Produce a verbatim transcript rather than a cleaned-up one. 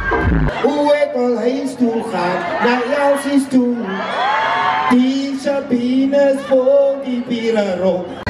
Uwe is too hard, now else is too. Die Sabines voor die Pilaro.